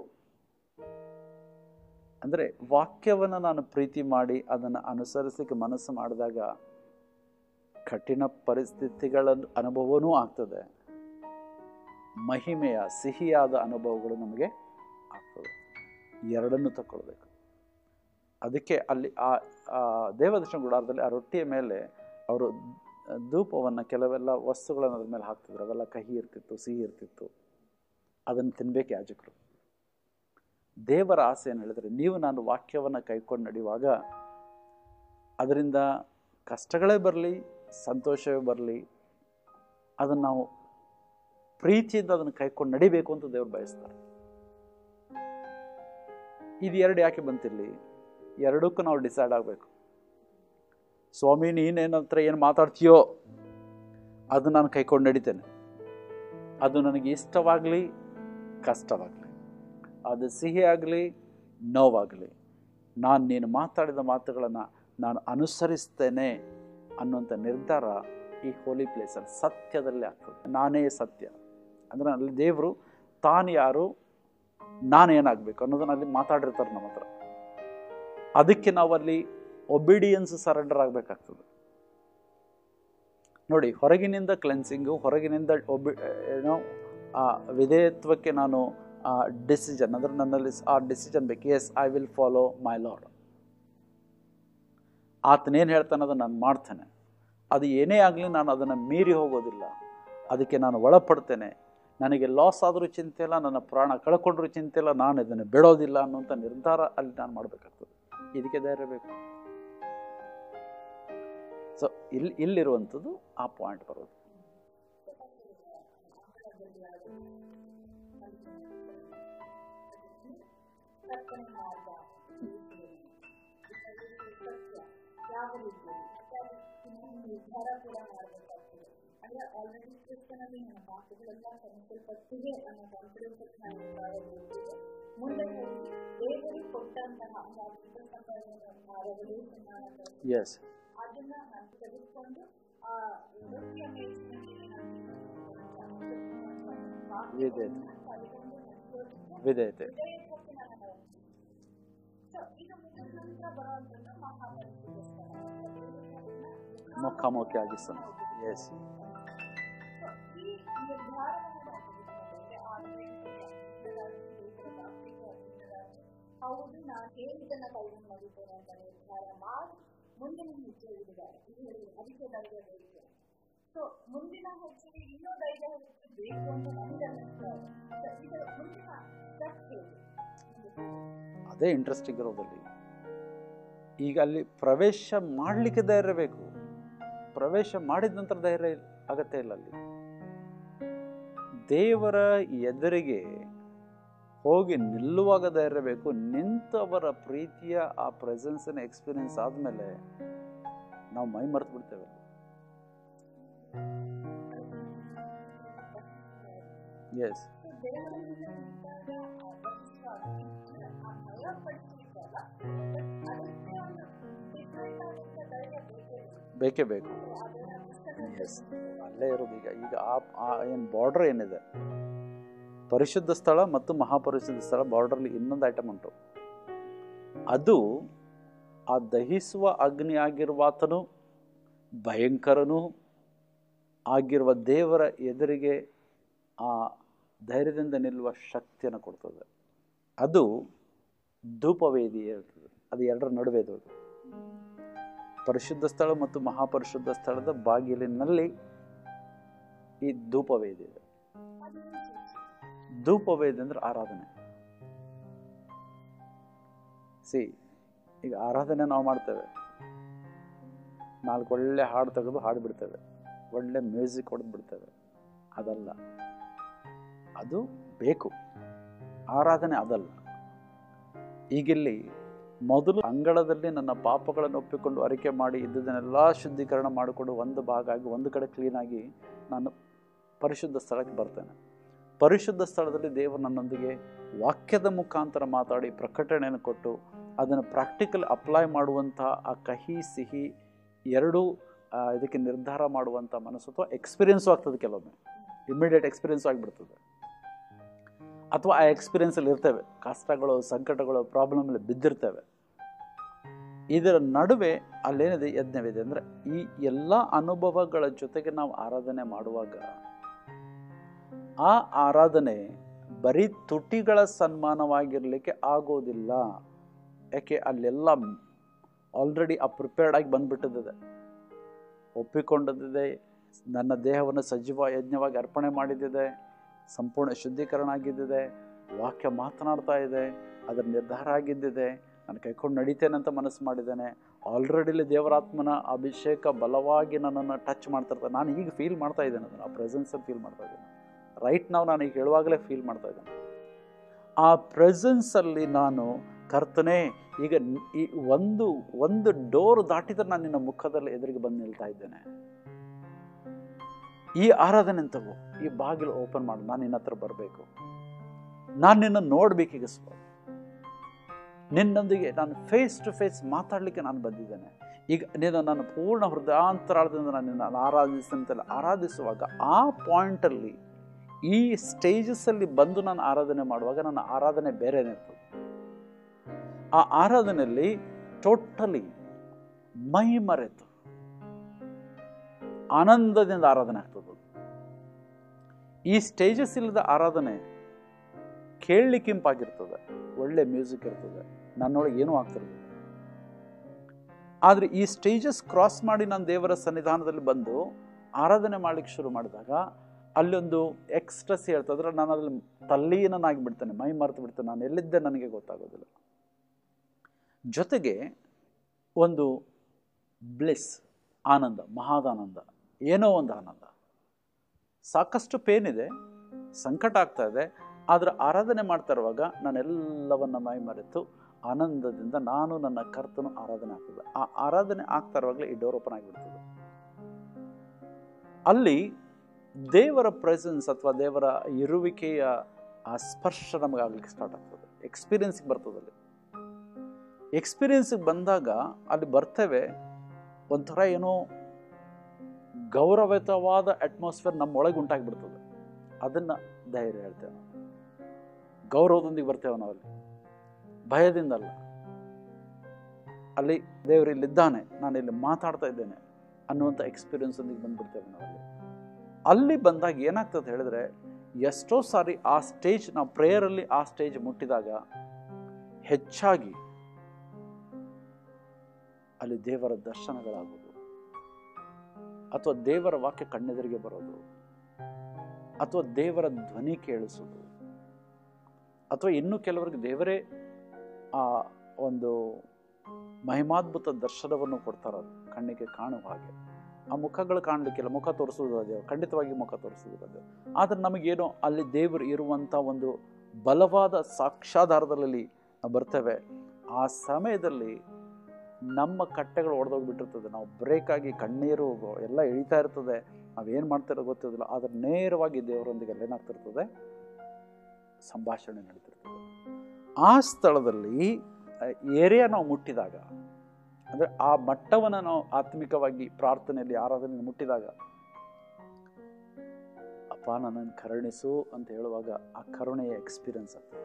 ಅಂದರೆ ವಾಕ್ಯವನ್ನು ನಾನು ಪ್ರೀತಿ ಮಾಡಿ ಅದನ್ನು ಅನುಸರಿಸಲಿಕ್ಕೆ ಮನಸ್ಸು ಮಾಡಿದಾಗ ಕಠಿಣ ಪರಿಸ್ಥಿತಿಗಳ ಅನುಭವವೂ ಆಗ್ತದೆ, ಮಹಿಮೆಯ ಸಿಹಿಯಾದ ಅನುಭವಗಳು ನಮಗೆ ಆಗ್ತದೆ. ಎರಡನ್ನೂ ತಗೊಳ್ಬೇಕು. ಅದಕ್ಕೆ ಅಲ್ಲಿ ಆ ದೇವದರ್ಶನ ಗುಡಾರದಲ್ಲಿ ಆ ರೊಟ್ಟಿಯ ಮೇಲೆ ಅವರು ಧೂಪವನ್ನು, ಕೆಲವೆಲ್ಲ ವಸ್ತುಗಳನ್ನು ಅದ್ರ ಮೇಲೆ ಹಾಕ್ತಿದ್ರು. ಅವೆಲ್ಲ ಕಹಿ ಇರ್ತಿತ್ತು, ಸಿಹಿ ಇರ್ತಿತ್ತು. ಅದನ್ನು ತಿನ್ಬೇಕು ಯಾಜಕರು. ದೇವರ ಆಸೆ ಏನು ಹೇಳಿದರೆ, ನೀವು ನಾನು ವಾಕ್ಯವನ್ನು ಕೈಕೊಂಡು ನಡೆಯುವಾಗ ಅದರಿಂದ ಕಷ್ಟಗಳೇ ಬರಲಿ, ಸಂತೋಷವೇ ಬರಲಿ, ಅದನ್ನು ನಾವು ಪ್ರೀತಿಯಿಂದ ಅದನ್ನು ಕೈಕೊಂಡು ನಡಿಬೇಕು ಅಂತ ದೇವರು ಬಯಸ್ತಾರೆ. ಇದು ಎರಡು ಯಾಕೆ ಬಂತಿರಲಿ? ಎರಡಕ್ಕೂ ನಾವು ಡಿಸೈಡ್ ಆಗಬೇಕು. ಸ್ವಾಮಿ ನೀನೇನಂತರ ಏನು ಮಾತಾಡ್ತೀಯೋ ಅದು ನಾನು ಕೈಕೊಂಡು ನಡಿತೇನೆ. ಅದು ನನಗೆ ಇಷ್ಟವಾಗಲಿ ಕಷ್ಟವಾಗಲಿ, ಅದು ಸಿಹಿ ಆಗಲಿ ನೋವಾಗಲಿ, ನೀನು ಮಾತಾಡಿದ ಮಾತುಗಳನ್ನು ನಾನು ಅನುಸರಿಸ್ತೇನೆ ಅನ್ನುವಂಥ ನಿರ್ಧಾರ ಈ ಹೋಲಿ ಪ್ಲೇಸಲ್ಲಿ ಸತ್ಯದಲ್ಲಿ ಆಗ್ತದೆ. ನಾನೇ ಸತ್ಯ ಅಂದರೆ ಅಲ್ಲಿ ದೇವರು ತಾನು ಯಾರು, ನಾನೇನಾಗಬೇಕು ಅನ್ನೋದನ್ನ ಅಲ್ಲಿ ಮಾತಾಡಿರ್ತಾರೆ ನಮ್ಮ ಹತ್ರ. ಅದಕ್ಕೆ ನಾವಲ್ಲಿ ಒಬಿಡಿಯನ್ಸ್ ಸರೆಂಡರ್ ಆಗಬೇಕಾಗ್ತದೆ. ನೋಡಿ, ಹೊರಗಿನಿಂದ ಕ್ಲೆನ್ಸಿಂಗು, ಹೊರಗಿನಿಂದ ವಿಧೇಯತ್ವಕ್ಕೆ ನಾನು ಡಿಸಿಷನ್ ಅಂದರೆ ನನ್ನಲ್ಲಿ ಆ ಡಿಸಿಷನ್ ಬೇಕು. Yes, I will follow my lord. ಆತನೇನು ಹೇಳ್ತಾನೆ ಅದನ್ನು ನಾನು ಮಾಡ್ತೇನೆ. ಅದು ಏನೇ ಆಗಲಿ ನಾನು ಅದನ್ನು ಮೀರಿ ಹೋಗೋದಿಲ್ಲ. ಅದಕ್ಕೆ ನಾನು ಒಳಪಡ್ತೇನೆ. ನನಗೆ ಲಾಸ್ ಆದರೂ ಚಿಂತೆ ಇಲ್ಲ, ನನ್ನ ಪ್ರಾಣ ಕಳ್ಕೊಂಡ್ರೂ ಚಿಂತೆ ಇಲ್ಲ, ನಾನು ಇದನ್ನು ಬಿಡೋದಿಲ್ಲ ಅನ್ನುವಂಥ ನಿರ್ಧಾರ ಅಲ್ಲಿ ನಾನು ಮಾಡಬೇಕಾಗ್ತದೆ. ಇದಕ್ಕೆ ಧೈರ್ಯ ಬೇಕು. ಸೊ ಇಲ್ಲಿರುವಂಥದ್ದು ಆ ಪಾಯಿಂಟ್ ಬರೋದು. ಕರ್ತನ ಮಾರ್ಗ ಸತ್ಯ ಯಾವ ರೀತಿಯಲ್ಲಿ ನಿರ್ಧಾರ ಕೂಡ ಮಾಡಬೇಕಾಗ್ತದೆ. ಅಂದ್ರೆ ಆಲ್ರೆಡಿ ಕ್ರಿಸ್ತನಲ್ಲಿ ನನ್ನ ಪಾಪಗಳೆಲ್ಲ ಕ್ಷಮಿಸಲ್ಪಟ್ಟಿವೆ ಅನ್ನೋ ಕಾನ್ಫಿಡೆನ್ಸ್ ಮುಂದೆ ಹೋಗಿ ದೇವರು ಕೊಟ್ಟಂತಹ ಅದನ್ನ ನಾನು ತೆಗೆದುಕೊಂಡು ಆ ರೊಟ್ಟಿಯ ಮೇಜಿನಲ್ಲಿ ವಿಧೇಯತೆ ಮುಖಾಮುಖಿಯಾಗಿ ಎಸ್ ಹೌದು, ನಾನು ಹೇಳಿದ್ದನ್ನ ಕೈಗೊಂಡು ಮಾಡಿದ್ದೇನೆ ಅಂತ ನಿರ್ಧಾರ ಮಾಡಿ ಮುಂದಿನ ಹೆಜ್ಜೆ ಇಡಿದ್ದಾರೆ. ಅದಕ್ಕೆ ಧೈರ್ಯ ಬೇಕು. ಸೊ ಮುಂದಿನ ಹೆಜ್ಜೆಗೆ ಇನ್ನೂ ಧೈರ್ಯ ಬೇಕು ಅಂತ ನನಗೆ ಅನ್ನಿಸ್ತಾರೆ. ಇದರ ಮುಂದಿನ ಸ್ಟೆಪ್ ಹೇಳಿ? ಅದೇ ಇಂಟ್ರೆಸ್ಟಿಂಗ್ ಇರೋದಲ್ಲಿ ಈಗ ಅಲ್ಲಿ ಪ್ರವೇಶ ಮಾಡಲಿಕ್ಕೆ ಧೈರ್ಯ ಬೇಕು. ಪ್ರವೇಶ ಮಾಡಿದ ನಂತರ ಧೈರ್ಯ ಅಗತ್ಯ ಇಲ್ಲ. ಅಲ್ಲಿ ದೇವರ ಎದುರಿಗೆ ಹೋಗಿ ನಿಲ್ಲುವಾಗ ಧೈರ್ಯ ಬೇಕು. ನಿಂತವರ ಪ್ರೀತಿಯ ಆ ಪ್ರೆಸೆನ್ಸಿನ ಎಕ್ಸ್ಪೀರಿಯನ್ಸ್ ಆದಮೇಲೆ ನಾವು ಮೈ ಮರೆತು ಬಿಡ್ತೇವೆ. ಎಸ್ ಬೇಕೇ ಬೇಕು. ಎಸ್ ಅಲ್ಲೇ ಇರೋದು. ಈಗ ಆ ಏನು ಬಾರ್ಡರ್ ಏನಿದೆ, ಪರಿಶುದ್ಧ ಸ್ಥಳ ಮತ್ತು ಮಹಾಪರಿಶುದ್ಧ ಸ್ಥಳ ಬಾರ್ಡರ್ಲಿ ಇನ್ನೊಂದು ಐಟಮ್ ಉಂಟು. ಅದು ಆ ದಹಿಸುವ ಅಗ್ನಿ ಆಗಿರುವಾತನು, ಭಯಂಕರನೂ ಆಗಿರುವ ದೇವರ ಎದುರಿಗೆ ಆ ಧೈರ್ಯದಿಂದ ನಿಲ್ಲುವ ಶಕ್ತಿಯನ್ನು ಕೊಡ್ತದೆ. ಅದು ಧೂಪವೇದಿ ಹೇಳ್ತದೆ. ಅದು ಎರಡರ ನಡುವೆ ಅದು ಪರಿಶುದ್ಧ ಸ್ಥಳ ಮತ್ತು ಮಹಾಪರಿಶುದ್ಧ ಸ್ಥಳದ ಬಾಗಿಲಿನಲ್ಲಿ ಈ ಧೂಪವೇದಿ ಇದೆ. ಧೂಪವೇದಿ ಅಂದ್ರೆ ಆರಾಧನೆ. ಈಗ ಆರಾಧನೆ ನಾವು ಮಾಡ್ತೇವೆ, 4 ಒಳ್ಳೆ ಹಾಡು ತೆಗೆದು ಹಾಡು ಬಿಡ್ತೇವೆ, ಒಳ್ಳೆ ಮ್ಯೂಸಿಕ್ ಹೊಡೆದು ಬಿಡ್ತೇವೆ. ಅದಲ್ಲ, ಅದು ಬೇಕು. ಆರಾಧನೆ ಅದಲ್ಲ. ಈಗಿಲ್ಲಿ ಮೊದಲು ಅಂಗಳದಲ್ಲಿ ನನ್ನ ಪಾಪಗಳನ್ನು ಒಪ್ಪಿಕೊಂಡು ಅರಿಕೆ ಮಾಡಿ ಇದ್ದುದನ್ನೆಲ್ಲ ಶುದ್ಧೀಕರಣ ಮಾಡಿಕೊಂಡು ಒಂದು ಭಾಗ ಆಗಿ ಒಂದು ಕಡೆ ಕ್ಲೀನಾಗಿ ನಾನು ಪರಿಶುದ್ಧ ಸ್ಥಳಕ್ಕೆ ಬರ್ತೇನೆ. ಪರಿಶುದ್ಧ ಸ್ಥಳದಲ್ಲಿ ದೇವರು ನನ್ನೊಂದಿಗೆ ವಾಕ್ಯದ ಮುಖಾಂತರ ಮಾತಾಡಿ ಪ್ರಕಟಣೆಯನ್ನು ಕೊಟ್ಟು ಅದನ್ನು ಪ್ರಾಕ್ಟಿಕಲ್ ಅಪ್ಲೈ ಮಾಡುವಂತಹ ಆ ಕಹಿ ಸಿಹಿ ಎರಡೂ ಇದಕ್ಕೆ ನಿರ್ಧಾರ ಮಾಡುವಂಥ ಮನಸ್ಸು ಅಥವಾ ಎಕ್ಸ್ಪೀರಿಯನ್ಸು ಆಗ್ತದೆ. ಕೆಲವೊಮ್ಮೆ ಇಮ್ಮಿಡಿಯೇಟ್ ಎಕ್ಸ್ಪೀರಿಯನ್ಸು ಆಗಿಬಿಡ್ತದೆ. ಅಥವಾ ಆ ಎಕ್ಸ್ಪೀರಿಯನ್ಸಲ್ಲಿ ಇರ್ತೇವೆ, ಕಷ್ಟಗಳು, ಸಂಕಟಗಳು, ಪ್ರಾಬ್ಲಮಲ್ಲಿ ಬಿದ್ದಿರ್ತೇವೆ. ಇದರ ನಡುವೆ ಅಲ್ಲೇನಿದೆ, ಯಜ್ಞವಿದೆ. ಅಂದರೆ ಈ ಎಲ್ಲ ಅನುಭವಗಳ ಜೊತೆಗೆ ನಾವು ಆರಾಧನೆ ಮಾಡುವಾಗ ಆ ಆರಾಧನೆ ಬರೀ ತುಟಿಗಳ ಸನ್ಮಾನವಾಗಿರಲಿಕ್ಕೆ ಆಗೋದಿಲ್ಲ. ಯಾಕೆ? ಅಲ್ಲೆಲ್ಲ ಆಲ್ರೆಡಿ ಪ್ರಿಪೇರ್ಡ್ ಆಗಿ ಬಂದ್ಬಿಟ್ಟಿದೆ, ಒಪ್ಪಿಕೊಂಡದಿದೆ, ನನ್ನ ದೇಹವನ್ನು ಸಜೀವ ಯಜ್ಞವಾಗಿ ಅರ್ಪಣೆ ಮಾಡಿದ್ದಿದೆ, ಸಂಪೂರ್ಣ ಶುದ್ಧೀಕರಣ ಆಗಿದ್ದಿದೆ, ವಾಕ್ಯ ಮಾತನಾಡ್ತಾ ಇದೆ, ಅದರ ನಿರ್ಧಾರ ಆಗಿದ್ದಿದೆ, ನಾನು ಕೈಕೊಂಡು ನಡೀತೇನೆ ಅಂತ ಮನಸ್ಸು ಮಾಡಿದ್ದೇನೆ. ಆಲ್ರೆಡಿಲಿ ದೇವರಾತ್ಮನ ಅಭಿಷೇಕ ಬಲವಾಗಿ ನನ್ನನ್ನು ಟಚ್ ಮಾಡ್ತಿರ್ತಾರೆ. ನಾನು ಈಗ ಫೀಲ್ ಮಾಡ್ತಾ ಇದ್ದೇನೆ, ಅದನ್ನು ಆ ಪ್ರೆಸೆನ್ಸಲ್ಲಿ ಫೀಲ್ ಮಾಡ್ತಾ ಇದ್ದೇನೆ. ರೈಟ್ ನಾನು ಈಗ ಹೇಳುವಾಗಲೇ ಫೀಲ್ ಮಾಡ್ತಾ ಇದ್ದೇನೆ. ಆ ಪ್ರೆಸೆನ್ಸಲ್ಲಿ ನಾನು ಕರ್ತನೇ, ಈಗ ಈ ಒಂದು ಡೋರ್ ದಾಟಿದ್ರೆ ನಾನು ನಿನ್ನ ಮುಖದಲ್ಲಿ ಎದುರಿಗೆ ಬಂದು ನಿಲ್ತಾ ಇದ್ದೇನೆ. ಈ ಆರಾಧನೆ ಅಂತವು, ಈ ಬಾಗಿಲು ಓಪನ್ ಮಾಡು, ನಾನು ನಿನ್ನ ಹತ್ರ ಬರಬೇಕು, ನಾನು ನಿನ್ನ ನೋಡ್ಬೇಕೀಗ, ನಿನ್ನೊಂದಿಗೆ ನಾನು ಫೇಸ್ ಟು ಫೇಸ್ ಮಾತಾಡಲಿಕ್ಕೆ ನಾನು ಬಂದಿದ್ದೇನೆ. ಈಗ ನೀನು ನನ್ನ ಪೂರ್ಣ ಹೃದಯಾಂತರಾಳದಿಂದ ನಾನು ನಿನ್ನ ಆರಾಧಿಸ್ತಂತೆಲ್ಲ ಆರಾಧಿಸುವಾಗ ಆ ಪಾಯಿಂಟಲ್ಲಿ, ಈ ಸ್ಟೇಜಸ್ಸಲ್ಲಿ ಬಂದು ನಾನು ಆರಾಧನೆ ಮಾಡುವಾಗ ನನ್ನ ಆರಾಧನೆ ಬೇರೆನೇ ಇರ್ತದೆ. ಆ ಆರಾಧನೆಯಲ್ಲಿ ಟೋಟಲಿ ಮೈ ಮರೆತು ಆನಂದದಿಂದ ಆರಾಧನೆ ಆಗ್ತದೆ. ಈ ಸ್ಟೇಜಸ್ ಇಲ್ಲದ ಆರಾಧನೆ ಕೇಳಲಿಕ್ಕೆ ಇಂಪಾಗಿರ್ತದೆ, ಒಳ್ಳೆ ಮ್ಯೂಸಿಕ್ ಇರ್ತದೆ, ನನ್ನೊಳಗೆ ಏನೂ ಆಗ್ತಿರ್ತದೆ. ಆದರೆ ಈ ಸ್ಟೇಜಸ್ ಕ್ರಾಸ್ ಮಾಡಿ ನಾನು ದೇವರ ಸನ್ನಿಧಾನದಲ್ಲಿ ಬಂದು ಆರಾಧನೆ ಮಾಡಲಿಕ್ಕೆ ಶುರು ಮಾಡಿದಾಗ ಅಲ್ಲೊಂದು ಎಕ್ಸ್ಟ್ರೆಸ್ ಹೇಳ್ತದ್ರೆ ನಾನು ಅದ್ರಲ್ಲಿ ತಲ್ಲೀನಾಗಿ ಬಿಡ್ತೇನೆ, ಮೈ ಮರೆತು ಬಿಡ್ತೇನೆ, ನಾನು ಎಲ್ಲಿದ್ದೆ ನನಗೆ ಗೊತ್ತಾಗೋದಿಲ್ಲ. ಜೊತೆಗೆ ಒಂದು ಬ್ಲಿಸ್, ಆನಂದ, ಮಹಾದಾನಂದ, ಏನೋ ಒಂದು ಆನಂದ. ಸಾಕಷ್ಟು ಪೇನ್ ಇದೆ, ಸಂಕಟ ಆಗ್ತಾ ಇದೆ, ಆದರೆ ಆರಾಧನೆ ಮಾಡ್ತಾ ಇರುವಾಗ ನಾನೆಲ್ಲವನ್ನ ಮರೆತು ಆನಂದದಿಂದ ನಾನು ನನ್ನ ಕರ್ತನು ಆರಾಧನೆ ಆಗ್ತದೆ. ಆ ಆರಾಧನೆ ಆಗ್ತಾ ಇರುವಾಗಲೇ ಈ ಡೋರ್ ಓಪನ್ ಆಗಿಬಿಡ್ತದೆ. ಅಲ್ಲಿ ದೇವರ ಪ್ರೆಸೆನ್ಸ್ ಅಥವಾ ದೇವರ ಇರುವಿಕೆಯ ಆ ಸ್ಪರ್ಶ ನಮಗಾಗ್ಲಿಕ್ಕೆ ಸ್ಟಾರ್ಟ್ ಆಗ್ತದೆ. ಎಕ್ಸ್ಪೀರಿಯನ್ಸ್ಗೆ ಬರ್ತದೆ. ಅಲ್ಲಿ ಎಕ್ಸ್ಪೀರಿಯನ್ಸ್ಗೆ ಬಂದಾಗ ಅಲ್ಲಿ ಬರ್ತೇವೆ, ಒಂಥರ ಏನೋ ಗೌರವಯುತವಾದ ಅಟ್ಮಾಸ್ಫಿಯರ್ ನಮ್ಮೊಳಗೆ ಉಂಟಾಗಿಬಿಡ್ತದೆ. ಅದನ್ನು ಧೈರ್ಯ ಹೇಳ್ತೇವೆ ನಾವು. ಗೌರವದೊಂದಿಗೆ ಬರ್ತೇವೆ ನಾವಲ್ಲಿ, ಭಯದಿಂದಲ್ಲ. ಅಲ್ಲಿ ದೇವರು ಇಲ್ಲಿದ್ದಾನೆ, ನಾನು ಇಲ್ಲಿ ಮಾತಾಡ್ತಾ ಇದ್ದೇನೆ ಅನ್ನುವಂಥ ಎಕ್ಸ್ಪೀರಿಯನ್ಸ್ ಒಂದಿಗೆ ಬಂದ್ಬಿಡ್ತೇವೆ ನಾವಲ್ಲಿ. ಅಲ್ಲಿ ಬಂದಾಗ ಏನಾಗ್ತದೆ ಹೇಳಿದ್ರೆ, ಎಷ್ಟೋ ಸಾರಿ ಆ ಸ್ಟೇಜ್, ನಾವು ಪ್ರೇಯರಲ್ಲಿ ಆ ಸ್ಟೇಜ್ ಮುಟ್ಟಿದಾಗ ಹೆಚ್ಚಾಗಿ ಅಲ್ಲಿ ದೇವರ ದರ್ಶನಗಳಾಗೋದು, ಅಥವಾ ದೇವರ ವಾಕ್ಯ ಕಣ್ಣೆದುರಿಗೆ ಬರೋದು, ಅಥವಾ ದೇವರ ಧ್ವನಿ ಕೇಳಿಸೋದು, ಅಥವಾ ಇನ್ನು ಕೆಲವರಿಗೆ ದೇವರೇ ಆ ಒಂದು ಮಹಿಮಾದ್ಭುತ ದರ್ಶನವನ್ನು ಕೊಡ್ತಾರೆ, ಕಣ್ಣಿಗೆ ಕಾಣುವ ಹಾಗೆ. ಆ ಮುಖಗಳು ಕಾಣಲಿಕ್ಕಿಲ್ಲ, ಮುಖ ತೋರಿಸೋದು ದೇವರು, ಖಂಡಿತವಾಗಿ ಮುಖ ತೋರಿಸೋದು ದೇವರು. ಆದರೆ ನಮಗೇನೋ ಅಲ್ಲಿ ದೇವರು ಇರುವಂಥ ಒಂದು ಬಲವಾದ ಸಾಕ್ಷಾಧಾರದಲ್ಲಿ ನಾವು ಬರ್ತೇವೆ. ಆ ಸಮಯದಲ್ಲಿ ನಮ್ಮ ಕಟ್ಟೆಗಳು ಒಡೆದೋಗ್ಬಿಟ್ಟಿರ್ತದೆ, ನಾವು ಬ್ರೇಕ್ ಆಗಿ ಕಣ್ಣೀರು ಎಲ್ಲ ಇಳಿತಾ ಇರ್ತದೆ, ನಾವೇನು ಮಾಡ್ತಿರೋ ಗೊತ್ತಿರೋದಿಲ್ಲ. ಆದರೆ ನೇರವಾಗಿ ದೇವರೊಂದಿಗೆ ಅಲ್ಲೇನಾಗ್ತಿರ್ತದೆ, ಸಂಭಾಷಣೆ ನಡೀತಿರ್ತದೆ. ಆ ಸ್ಥಳದಲ್ಲಿ ಏರಿಯಾ ನಾವು ಮುಟ್ಟಿದಾಗ, ಅಂದರೆ ಆ ಮಟ್ಟವನ್ನು ನಾವು ಆತ್ಮಿಕವಾಗಿ ಪ್ರಾರ್ಥನೆಯಲ್ಲಿ ಆರಾಧನೆಯಲ್ಲಿ ಮುಟ್ಟಿದಾಗ, ಅಪ್ಪ ನನ್ನನ್ನು ಕರುಣಿಸು ಅಂತ ಹೇಳುವಾಗ ಆ ಕರುಣೆಯ ಎಕ್ಸ್ಪೀರಿಯನ್ಸ್ ಆಗ್ತದೆ.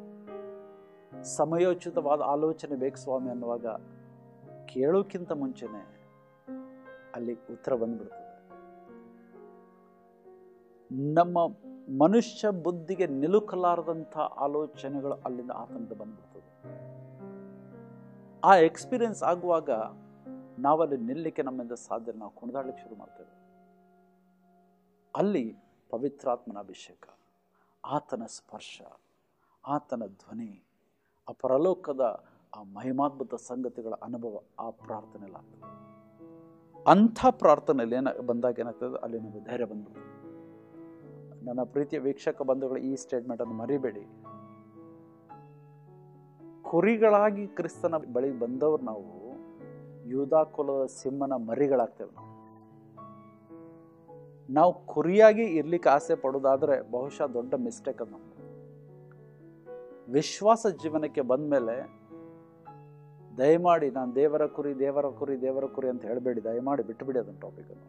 ಸಮಯೋಚಿತವಾದ ಆಲೋಚನೆ ಬೇಕು ಸ್ವಾಮಿ ಅನ್ನುವಾಗ ಕೇಳೋಕ್ಕಿಂತ ಮುಂಚೆನೆ ಅಲ್ಲಿ ಉತ್ತರ ಬಂದ್ಬಿಡ್ತದೆ. ನಮ್ಮ ಮನುಷ್ಯ ಬುದ್ಧಿಗೆ ನಿಲುಕಲಾರದಂಥ ಆಲೋಚನೆಗಳು ಅಲ್ಲಿಂದ ಆತನಿಂದ ಬಂದ್ಬಿಡ್ತದೆ. ಆ ಎಕ್ಸ್ಪೀರಿಯನ್ಸ್ ಆಗುವಾಗ ನಾವಲ್ಲಿ ನಿಲ್ಲಕ್ಕೆ ನಮ್ಮಿಂದ ಸಾಧ್ಯ, ನಾವು ಕುಣಿದಾಡಲಿಕ್ಕೆ ಶುರು ಮಾಡ್ತೇವೆ. ಅಲ್ಲಿ ಪವಿತ್ರಾತ್ಮನ ಅಭಿಷೇಕ, ಆತನ ಸ್ಪರ್ಶ, ಆತನ ಧ್ವನಿ, ಆ ಪರಲೋಕದ ಆ ಮಹಿಮಾದ್ಭುತ ಸಂಗತಿಗಳ ಅನುಭವ ಆ ಪ್ರಾರ್ಥನೆಯಲ್ಲಿ ಆಗ್ತದೆ. ಅಂಥ ಪ್ರಾರ್ಥನೆಯಲ್ಲಿ ಬಂದಾಗ ಏನಾಗ್ತದೆ, ಅಲ್ಲಿ ನಮಗೆ ಧೈರ್ಯ ಬಂದ್ಬಿಡ್ತದೆ. ನನ್ನ ಪ್ರೀತಿಯ ವೀಕ್ಷಕ ಬಂಧುಗಳು, ಈ ಸ್ಟೇಟ್ಮೆಂಟನ್ನು ಮರಿಬೇಡಿ. ಕುರಿಗಳಾಗಿ ಕ್ರಿಸ್ತನ ಬಳಿ ಬಂದವರು ನಾವು ಯೂದಾ ಕುಲದ ಸಿಂಹನ ಮರಿಗಳಾಗ್ತೇವೆ. ನಾವು ಕುರಿಯಾಗಿ ಇರ್ಲಿಕ್ಕೆ ಆಸೆ ಪಡೋದಾದ್ರೆ ಬಹುಶಃ ದೊಡ್ಡ ಮಿಸ್ಟೇಕ್ ಅದು ನಮ್ದು. ವಿಶ್ವಾಸ ಜೀವನಕ್ಕೆ ಬಂದ ಮೇಲೆ ದಯಮಾಡಿ ನಾನು ದೇವರ ಕುರಿ ದೇವರ ಕುರಿ ದೇವರ ಕುರಿ ಅಂತ ಹೇಳಬೇಡಿ, ದಯಮಾಡಿ ಬಿಟ್ಟುಬಿಡಿ ಅದನ್ನ ಟಾಪಿಕನ್ನು.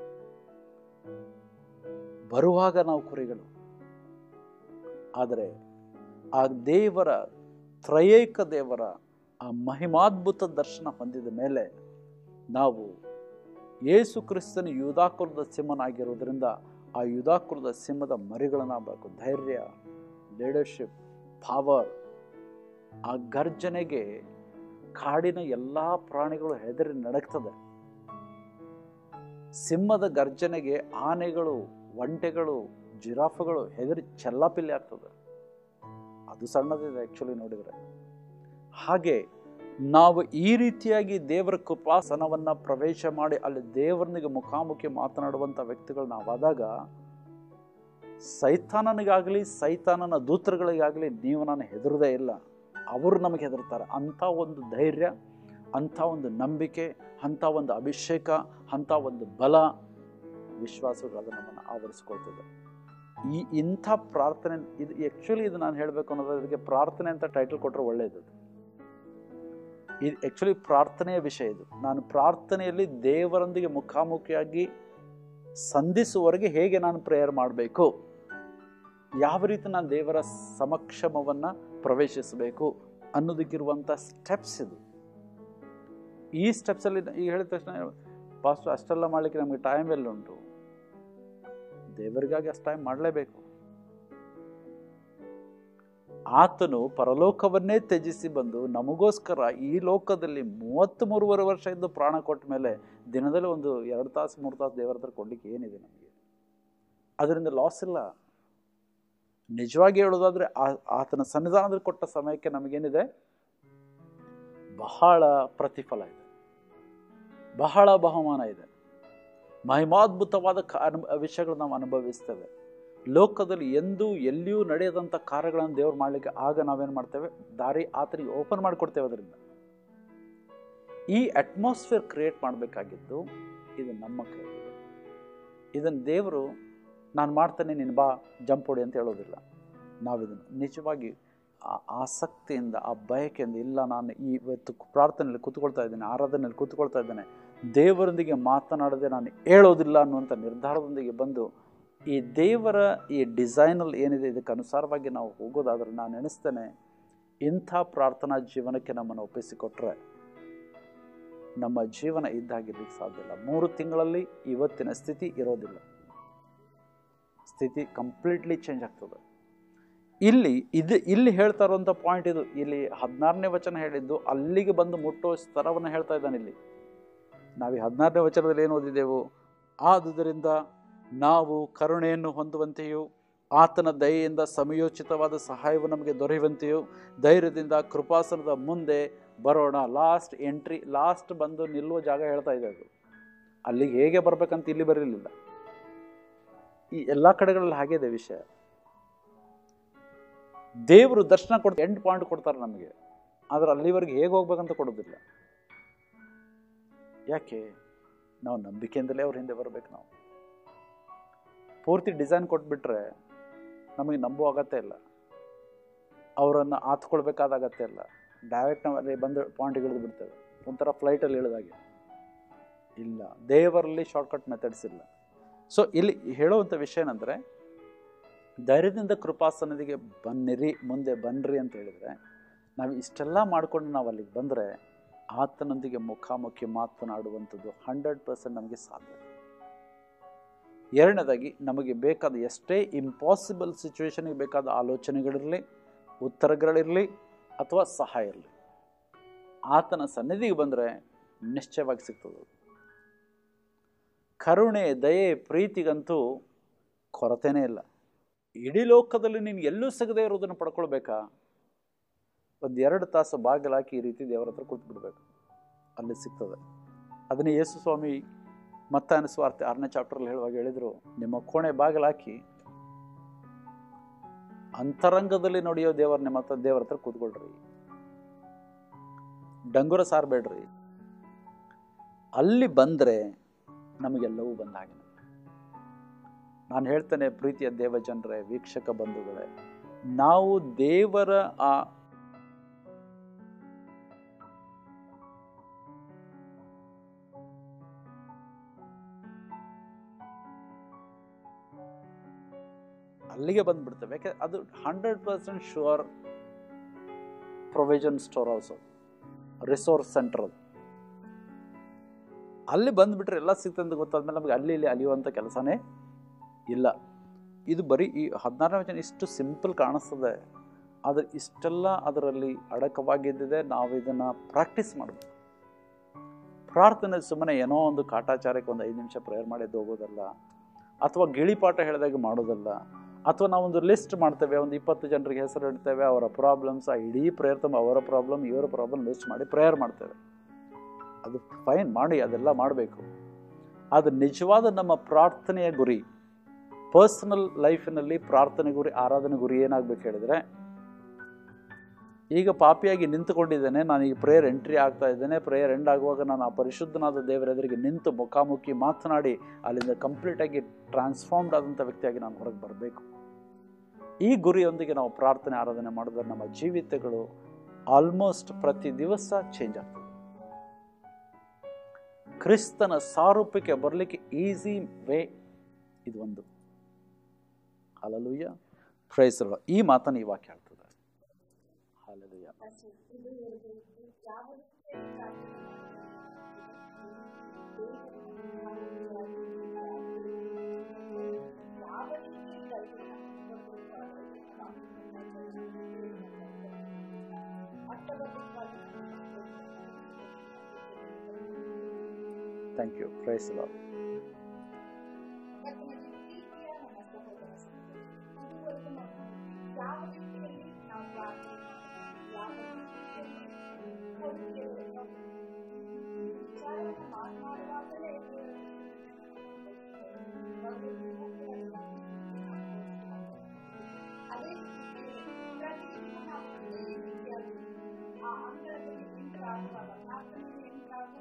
ಬರುವಾಗ ನಾವು ಕುರಿಗಳು, ಆದರೆ ಆ ದೇವರ ತ್ರಯೇಕ ದೇವರ ಆ ಮಹಿಮಾದ್ಭುತ ದರ್ಶನ ಹೊಂದಿದ ಮೇಲೆ ನಾವು ಯೇಸು ಕ್ರಿಸ್ತನ ಯೂದಾಕುಲದ ಸಿಂಹನಾಗಿರೋದ್ರಿಂದ ಆ ಯೂದಾಕುಲದ ಸಿಂಹದ ಮರಿಗಳನ್ನಾಗಬೇಕು. ಧೈರ್ಯ, ಲೀಡರ್ಶಿಪ್, ಪವರ್. ಆ ಗರ್ಜನೆಗೆ ಕಾಡಿನ ಎಲ್ಲ ಪ್ರಾಣಿಗಳು ಹೆದರಿ ನಡಕ್ತದೆ. ಸಿಂಹದ ಗರ್ಜನೆಗೆ ಆನೆಗಳು, ಒಂಟೆಗಳು, ಜಿರಾಫೆಗಳು ಹೆದರಿ ಚೆಲ್ಲಾಪಿಲ್ಲಿ ಆಗ್ತದೆ. ಅದು ಸಣ್ಣದಿದೆ ಆ್ಯಕ್ಚುಲಿ ನೋಡಿದರೆ. ಹಾಗೆ ನಾವು ಈ ರೀತಿಯಾಗಿ ದೇವರ ಕೃಪಾಸನವನ್ನು ಪ್ರವೇಶ ಮಾಡಿ ಅಲ್ಲಿ ದೇವರನಿಗೆ ಮುಖಾಮುಖಿ ಮಾತನಾಡುವಂಥ ವ್ಯಕ್ತಿಗಳು ನಾವಾದಾಗ ಸೈತಾನನಿಗಾಗಲಿ ಸೈತಾನನ ದೂತರುಗಳಿಗಾಗಲಿ ನೀವು ನಾನು ಹೆದರುವುದೇ ಇಲ್ಲ, ಅವರು ನಮಗೆ ಹೆದರ್ತಾರೆ. ಅಂಥ ಒಂದು ಧೈರ್ಯ, ಅಂಥ ಒಂದು ನಂಬಿಕೆ, ಅಂಥ ಒಂದು ಅಭಿಷೇಕ, ಅಂಥ ಒಂದು ಬಲ, ವಿಶ್ವಾಸಗಳು ಅದು ನಮ್ಮನ್ನು ಆವರಿಸ್ಕೊಳ್ತದೆ. ಇಂಥ ಪ್ರಾರ್ಥನೆ ಇದು ಆ್ಯಕ್ಚುಲಿ ಇದು ನಾನು ಹೇಳಬೇಕು ಅನ್ನೋದು, ಇದಕ್ಕೆ ಪ್ರಾರ್ಥನೆ ಅಂತ ಟೈಟಲ್ ಕೊಟ್ಟರೆ ಒಳ್ಳೆಯದು. ಇದು ಆ್ಯಕ್ಚುಲಿ ಪ್ರಾರ್ಥನೆಯ ವಿಷಯ. ಇದು ನಾನು ಪ್ರಾರ್ಥನೆಯಲ್ಲಿ ದೇವರೊಂದಿಗೆ ಮುಖಾಮುಖಿಯಾಗಿ ಸಂಧಿಸುವವರೆಗೆ ಹೇಗೆ ನಾನು ಪ್ರೇಯರ್ ಮಾಡಬೇಕು, ಯಾವ ರೀತಿ ನಾನು ದೇವರ ಸಮಕ್ಷಮವನ್ನು ಪ್ರವೇಶಿಸಬೇಕು ಅನ್ನೋದಕ್ಕಿರುವಂಥ ಸ್ಟೆಪ್ಸ್ ಇದು. ಈ ಸ್ಟೆಪ್ಸಲ್ಲಿ ಈಗ ಹೇಳಿದ ತಕ್ಷಣ ಪಾಸ್ಟರ್ ಅಷ್ಟೆಲ್ಲ ಮಾಡಲಿಕ್ಕೆ ನಮಗೆ ಟೈಮ್ ಎಲ್ಲ ಉಂಟು. ದೇವರಿಗಾಗಿ ಅಷ್ಟು ಟೈಮ್ ಮಾಡಲೇಬೇಕು. ಆತನು ಪರಲೋಕವನ್ನೇ ತ್ಯಜಿಸಿ ಬಂದು ನಮಗೋಸ್ಕರ ಈ ಲೋಕದಲ್ಲಿ 33.5 ವರ್ಷ ಇದ್ದು ಪ್ರಾಣ ಕೊಟ್ಟ ಮೇಲೆ ದಿನದಲ್ಲಿ ಒಂದು 2 ತಾಸು 3 ತಾಸು ದೇವರ ಹತ್ರ ಕೊಡ್ಲಿಕ್ಕೆ ಏನಿದೆ ನಮಗೆ? ಅದರಿಂದ ಲಾಸ್ ಇಲ್ಲ. ನಿಜವಾಗಿ ಹೇಳೋದಾದ್ರೆ ಆತನ ಸನ್ನಿಧಾನದಲ್ಲಿ ಕೊಟ್ಟ ಸಮಯಕ್ಕೆ ನಮಗೇನಿದೆ, ಬಹಳ ಪ್ರತಿಫಲ ಇದೆ, ಬಹಳ ಬಹುಮಾನ ಇದೆ, ಮಹಿಮಾದ್ಭುತವಾದ ವಿಷಯಗಳು ನಾವು ಅನುಭವಿಸ್ತೇವೆ. ಲೋಕದಲ್ಲಿ ಎಂದೂ ಎಲ್ಲಿಯೂ ನಡೆಯದಂಥ ಕಾರ್ಯಗಳನ್ನು ದೇವ್ರು ಮಾಡಲಿಕ್ಕೆ ಆಗ ನಾವೇನು ಮಾಡ್ತೇವೆ, ದಾರಿ ಆತನಿಗೆ ಓಪನ್ ಮಾಡಿಕೊಡ್ತೇವೆ. ಅದರಿಂದ ಈ ಅಟ್ಮಾಸ್ಫಿಯರ್ ಕ್ರಿಯೇಟ್ ಮಾಡಬೇಕಾಗಿದ್ದು ಇದು ನಮ್ಮ ಕೈಯಲ್ಲಿ. ಇದನ್ನು ದೇವರು ನಾನು ಮಾಡ್ತೇನೆ ನೀನು ಬಾ ಜಂಪ್ ಹೊಡಿ ಅಂತ ಹೇಳೋದಿಲ್ಲ. ನಾವಿದನ್ನು ನಿಜವಾಗಿ ಆ ಆಸಕ್ತಿಯಿಂದ, ಆ ಬಯಕೆಯಿಂದ, ಇಲ್ಲ ನಾನು ಇವತ್ತು ಪ್ರಾರ್ಥನೆಯಲ್ಲಿ ಕೂತ್ಕೊಳ್ತಾ ಇದ್ದೇನೆ, ಆರಾಧನೆಯಲ್ಲಿ ಕೂತ್ಕೊಳ್ತಾ ಇದ್ದೇನೆ, ದೇವರೊಂದಿಗೆ ಮಾತನಾಡದೆ ನಾನು ಹೇಳೋದಿಲ್ಲ ಅನ್ನುವಂಥ ನಿರ್ಧಾರದೊಂದಿಗೆ ಬಂದು ಈ ದೇವರ ಈ ಡಿಸೈನಲ್ಲಿ ಏನಿದೆ ಇದಕ್ಕೆ ಅನುಸಾರವಾಗಿ ನಾವು ಹೋಗೋದಾದ್ರೆ ನಾನು ಎಣಿಸ್ತೇನೆ, ಇಂಥ ಪ್ರಾರ್ಥನಾ ಜೀವನಕ್ಕೆ ನಮ್ಮನ್ನು ಒಪ್ಪಿಸಿಕೊಟ್ರೆ ನಮ್ಮ ಜೀವನ ಇದ್ದಾಗಿರ್ಲಿಕ್ಕೆ ಸಾಧ್ಯ ಇಲ್ಲ. 3 ತಿಂಗಳಲ್ಲಿ ಇವತ್ತಿನ ಸ್ಥಿತಿ ಇರೋದಿಲ್ಲ. ಸ್ಥಿತಿ ಕಂಪ್ಲೀಟ್ಲಿ ಚೇಂಜ್ ಆಗ್ತದೆ. ಇಲ್ಲಿ ಹೇಳ್ತಾ ಇರುವಂಥ ಪಾಯಿಂಟ್ ಇದು. ಇಲ್ಲಿ 16ನೇ ವಚನ ಹೇಳಿದ್ದು ಅಲ್ಲಿಗೆ ಬಂದು ಮುಟ್ಟೋ ಸ್ತರವನ್ನು ಹೇಳ್ತಾ ಇದ್ದಾನೆ. ಇಲ್ಲಿ ನಾವು 16ನೇ ವಚನದಲ್ಲಿ ಏನು ಓದಿದೆವು? ಆದುದರಿಂದ ನಾವು ಕರುಣೆಯನ್ನು ಹೊಂದುವಂತೆಯೂ ಆತನ ದಯೆಯಿಂದ ಸಮಯೋಚಿತವಾದ ಸಹಾಯವು ನಮಗೆ ದೊರೆಯುವಂತೆಯೂ ಧೈರ್ಯದಿಂದ ಕೃಪಾಸನದ ಮುಂದೆ ಬರೋಣ. ಲಾಸ್ಟ್ ಬಂದು ನಿಲ್ಲುವ ಜಾಗ ಹೇಳ್ತಾ ಇದೆ. ಅದು ಅಲ್ಲಿಗೆ ಹೇಗೆ ಬರ್ಬೇಕಂತ ಇಲ್ಲಿ ಬರಲಿಲ್ಲ. ಈ ಎಲ್ಲ ಕಡೆಗಳಲ್ಲಿ ಹಾಗೆ ಇದೆ ವಿಷಯ. ದೇವರು ದರ್ಶನ ಎಂಡ್ ಪಾಯಿಂಟ್ ಕೊಡ್ತಾರೆ ನಮಗೆ, ಆದರೆ ಅಲ್ಲಿವರೆಗೆ ಹೇಗೆ ಹೋಗ್ಬೇಕಂತ ಕೊಡೋದಿಲ್ಲ. ಯಾಕೆ? ನಾವು ನಂಬಿಕೆಯಿಂದಲೇ ಅವ್ರ ಹಿಂದೆ ಬರ್ಬೇಕು. ನಾವು ಪೂರ್ತಿ ಡಿಸೈನ್ ಕೊಟ್ಬಿಟ್ರೆ ನಮಗೆ ನಂಬುವ ಅಗತ್ಯ ಇಲ್ಲ, ಅವರನ್ನು ಆತ್ಕೊಳ್ಬೇಕಾದ ಅಗತ್ಯ ಇಲ್ಲ. ಡೈರೆಕ್ಟ್ ನಾವು ಅಲ್ಲಿ ಬಂದು ಪಾಯಿಂಟ್ಗೆ ಇಳಿದು ಬಿಡ್ತೇವೆ, ಒಂಥರ ಫ್ಲೈಟಲ್ಲಿ ಇಳಿದಾಗೆ. ಇಲ್ಲ, ದೇವರಲ್ಲಿ ಶಾರ್ಟ್ಕಟ್ ಮೆಥಡ್ಸ್ ಇಲ್ಲ. ಸೊ ಇಲ್ಲಿ ಹೇಳುವಂಥ ವಿಷಯ ಏನಂದರೆ, ಧೈರ್ಯದಿಂದ ಕೃಪಾಸನದಿಗೆ ಬನ್ನಿರಿ, ಮುಂದೆ ಬನ್ನಿರಿ ಅಂತ ಹೇಳಿದರೆ, ನಾವು ಇಷ್ಟೆಲ್ಲ ಮಾಡಿಕೊಂಡು ನಾವು ಅಲ್ಲಿಗೆ ಬಂದರೆ ಆತನೊಂದಿಗೆ ಮುಖಾಮುಖಿ ಮಾತನಾಡುವಂಥದ್ದು 100% ನಮಗೆ ಸಾಧ್ಯ. ಎರಡನೇದಾಗಿ, ನಮಗೆ ಬೇಕಾದ ಎಷ್ಟೇ ಇಂಪಾಸಿಬಲ್ ಸಿಚುವೇಶನ್ಗೆ ಬೇಕಾದ ಆಲೋಚನೆಗಳಿರಲಿ, ಉತ್ತರಗಳಿರಲಿ ಅಥವಾ ಸಹಾಯ ಇರಲಿ, ಆತನ ಸನ್ನಿಧಿಗೆ ಬಂದರೆ ನಿಶ್ಚಯವಾಗಿ ಸಿಗ್ತದೆ. ಕರುಣೆ, ದಯೆ, ಪ್ರೀತಿಗಂತೂ ಕೊರತೆನೇ ಇಲ್ಲ. ಇಡೀ ಲೋಕದಲ್ಲಿ ನೀನು ಎಲ್ಲೂ ಸಿಗದೆ ಇರೋದನ್ನು ಪಡ್ಕೊಳ್ಬೇಕಾ? 1-2 ತಾಸು ಬಾಗಿಲಾಕಿ ಈ ರೀತಿ ದೇವರ ಹತ್ರ ಕೂತು ಬಿಡಬೇಕು, ಅಲ್ಲಿ ಸಿಗ್ತದೆ. ಅದನ್ನೇ ಯೇಸು ಸ್ವಾಮಿ ಮತ್ತಾಯನ ಸುವಾರ್ತೆ 6ನೇ ಚಾಪ್ಟರ್ಲ್ಲಿ ಹೇಳುವಾಗ ಹೇಳಿದರು, ನಿಮ್ಮ ಕೋಣೆ ಬಾಗಿಲಾಕಿ ಅಂತರಂಗದಲ್ಲಿ ನೋಡಿಯೋ ನಿಮ್ಮ ದೇವರ ಹತ್ರ ಕೂತ್ಕೊಳ್ರಿ, ಡಂಗುರ ಸಾರಬೇಡ್ರಿ. ಅಲ್ಲಿ ಬಂದರೆ ನಮಗೆಲ್ಲವೂ ಬಂದ ಹಾಗೆ. ನಾನು ಹೇಳ್ತೇನೆ, ಪ್ರೀತಿಯ ದೇವ ಜನರೇ, ವೀಕ್ಷಕ ಬಂಧುಗಳೇ, ನಾವು ದೇವರ ಅಲ್ಲಿಗೆ ಬಂದ್ಬಿಡ್ತೇವೆ. ಯಾಕೆ? ಅದು 100% sure provision store house, resource centre. ಅಲ್ಲಿ ಬಂದುಬಿಟ್ರೆ ಎಲ್ಲ ಸಿಗ್ತದೆ ಅಂತ ಗೊತ್ತಾದ್ಮೇಲೆ ನಮಗೆ ಅಲ್ಲಿ ಇಲ್ಲಿ ಅಲಿಯುವಂಥ ಕೆಲಸನೇ ಇಲ್ಲ. ಇದು ಬರೀ ಈ 16ನೇ ವಚನ ಇಷ್ಟು ಸಿಂಪಲ್ ಕಾಣಿಸ್ತದೆ, ಆದರೆ ಇಷ್ಟೆಲ್ಲ ಅದರಲ್ಲಿ ಅಡಕವಾಗಿದ್ದಿದೆ. ನಾವು ಇದನ್ನು ಪ್ರಾಕ್ಟೀಸ್ ಮಾಡಬೇಕು. ಪ್ರಾರ್ಥನೆ ಸುಮ್ಮನೆ ಏನೋ ಒಂದು ಕಾಟಾಚಾರಕ್ಕೆ ಒಂದು 5 ನಿಮಿಷ ಪ್ರೇಯರ್ ಮಾಡಿದ್ದು ಹೋಗೋದಲ್ಲ, ಅಥವಾ ಗಿಳಿಪಾಠ ಹೇಳಿದಾಗ ಮಾಡೋದಲ್ಲ, ಅಥವಾ ನಾವೊಂದು ಲಿಸ್ಟ್ ಮಾಡ್ತೇವೆ, ಒಂದು 20 ಜನರಿಗೆ ಹೆಸರು ಇಡ್ತೇವೆ, ಅವರ ಪ್ರಾಬ್ಲಮ್ಸ್, ಆ ಇಡೀ ಪ್ರೇಯರ್ ತುಂಬ ಅವರ ಪ್ರಾಬ್ಲಮ್ ಇವರ ಪ್ರಾಬ್ಲಮ್ ಲಿಸ್ಟ್ ಮಾಡಿ ಪ್ರೇಯರ್ ಮಾಡ್ತೇವೆ. ಅದು ಫೈನ್, ಮಾಡಿ, ಅದೆಲ್ಲ ಮಾಡಬೇಕು. ಅದು ನಿಜವಾದ ನಮ್ಮ ಪ್ರಾರ್ಥನೆಯ ಗುರಿ, ಪರ್ಸನಲ್ ಲೈಫಿನಲ್ಲಿ ಪ್ರಾರ್ಥನೆ ಗುರಿ, ಆರಾಧನೆ ಗುರಿ ಏನಾಗಬೇಕು ಹೇಳಿದರೆ, ಈಗ ಪಾಪಿಯಾಗಿ ನಿಂತುಕೊಂಡಿದ್ದೇನೆ, ನಾನು ಈಗ ಪ್ರೇಯರ್ ಎಂಟ್ರಿ ಆಗ್ತಾ ಇದ್ದೇನೆ, ಪ್ರೇಯರ್ ಎಂಡ್ ಆಗುವಾಗ ನಾನು ಆ ಪರಿಶುದ್ಧನಾದ ದೇವರ ಎದುರಿಗೆ ನಿಂತು ಮುಖಾಮುಖಿ ಮಾತನಾಡಿ ಅಲ್ಲಿಂದ ಕಂಪ್ಲೀಟಾಗಿ ಟ್ರಾನ್ಸ್ಫಾರ್ಮ್ಡ್ ಆದಂಥ ವ್ಯಕ್ತಿಯಾಗಿ ನಾನು ಹೊರಗೆ ಬರಬೇಕು. ಈ ಗುರಿಯೊಂದಿಗೆ ನಾವು ಪ್ರಾರ್ಥನೆ ಆರಾಧನೆ ಮಾಡಿದ್ರೆ ನಮ್ಮ ಜೀವಿತಗಳು ಆಲ್ಮೋಸ್ಟ್ ಪ್ರತಿ ದಿವಸ ಚೇಂಜ್ ಆಗ್ತದೆ. ಕ್ರಿಸ್ತನ ಸಾರೂಪ್ಯಕ್ಕೆ ಬರಲಿಕ್ಕೆ ಈಸಿ ವೇ ಇದು ಒಂದು. Hallelujah, praise the Lord. ಈ ಮಾತನ್ನು ಈ ವಾಕ್ಯ ಹೇಳ್ತದೆ. Hallelujah. Thank you. Praise the Lord.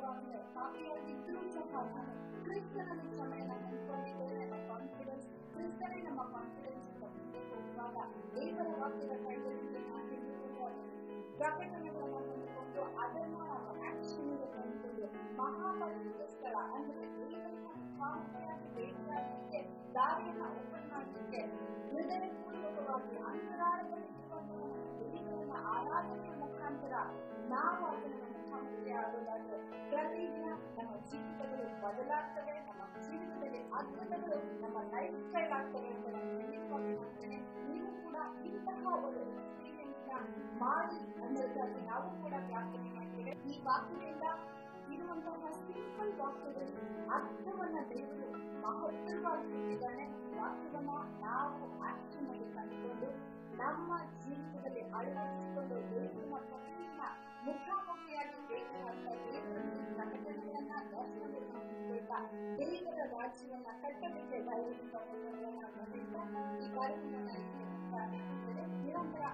ಪಾಪಿಯಾಗಿದ್ದರೂ ಸಹ ನಾನು ಕ್ರಿಸ್ತನಲ್ಲಿ ಕ್ಷಮೆಯನ್ನು ಹೊಂದಿಕೊಂಡಿದ್ದೇನೆ. ನನ್ನ ಕಾನ್ಫಿಡೆನ್ಸ್ ಕ್ರಿಸ್ತನೇ ನಮ್ಮ ಕಾನ್ಫಿಡೆನ್ಸ್ ಹೋಗುವಾಗ ದೇವರ ವಾಕ್ಯದ ಕೈಗಳಿಂದ ನಾವು ತಿಳಿದುಕೊಂಡು ಪ್ರಕಟಣೆಗಳನ್ನು ಹೊಂದಿಕೊಂಡು ಅದನ್ನು ನಾವು ಆಕ್ಷನ್ಗೆ ತಂದುಕೊಂಡು ಮಹಾಪರಿಶುದ್ಧ ಸ್ಥಳ ಅಂದ್ರೆ ದೇವರನ್ನ ಮುಖಾಮುಖಿಯಾಗಿ ಭೇಟಿಯಾಗಲಿಕ್ಕೆ ದಾರಿಯನ್ನು ಓಪನ್ ಮಾಡಲಿಕ್ಕೆ ಹೃದಯಪೂರ್ವಕವಾಗಿ ಅಂತರಾಳದಲ್ಲಿರುವಂತಹ ದೇವರನ್ನ ಆರಾಧನೆಯ ಮುಖಾಂತರ ನಾವು ಅದನ್ನು ಮುಖಾಮುಖಿ ಆಗೋದಾದ್ರೆ ಪ್ರತಿದಿನ ನಮ್ಮ ಜೀವಿತಗಳು ಬದಲಾಗ್ತವೆ, ನಮ್ಮ ಜೀವಿತದಲ್ಲಿ ಅದ್ಭುತಗಳು ನಮ್ಮ ಲೈಫ್ ಸ್ಟೈಲ್ ಆಗ್ತವೆ ಅಂತ ನಾನು ಖಂಡಿತವಾಗಿ ಮಾಡ್ತೇನೆ. ನೀವು ಕೂಡ ಇಂತಹ ಒಂದು ಎಕ್ಸ್ಪೀರಿಯನ್ಸ್ ಮಾಡಿ ಅನ್ನೋದಕ್ಕಾಗಿ ನಾವು ಕೂಡ ಪ್ರಾರ್ಥನೆ ಮಾಡ್ತೇವೆ. ಈ ವಾಕ್ಯದಿಂದ ಇರುವಂತಹ ಸಿಂಪಲ್ ವಾಕ್ಯದಲ್ಲಿ ಅರ್ಥವನ್ನ ದೇವರು ಮಹತ್ತರವಾಗಿ ಇಟ್ಟಿದ್ದಾನೆ. ಈ ವಾಕ್ಯವನ್ನ ನಾವು ಆಕ್ಷನ್ ಆಗಿ ಕಂಡುಕೊಂಡು ನಮ್ಮ ಜೀವಿತದಲ್ಲಿ ಅಳವಡಿಸಿಕೊಂಡು ದೇವರನ್ನ ಪ್ರತಿದಿನ ಮುಖಾಮುಖಿಯಾಗಿ ಭೇಟಿಯಾಗ್ತಾ ದೇವರಲ್ಲಿ ಪ್ರಕಟಣೆಗಳನ್ನ ದರ್ಶನಗಳನ್ನ ಹೊಂದಿಕೊಳ್ತಾ ದೇವರ ರಾಜ್ಯವನ್ನ ಕಟ್ಟಲಿಕ್ಕೆ ಧೈರ್ಯದಿಂದ ಈ ಕಾರ್ಯಕ್ರಮವನ್ನು ನಿರಂತರ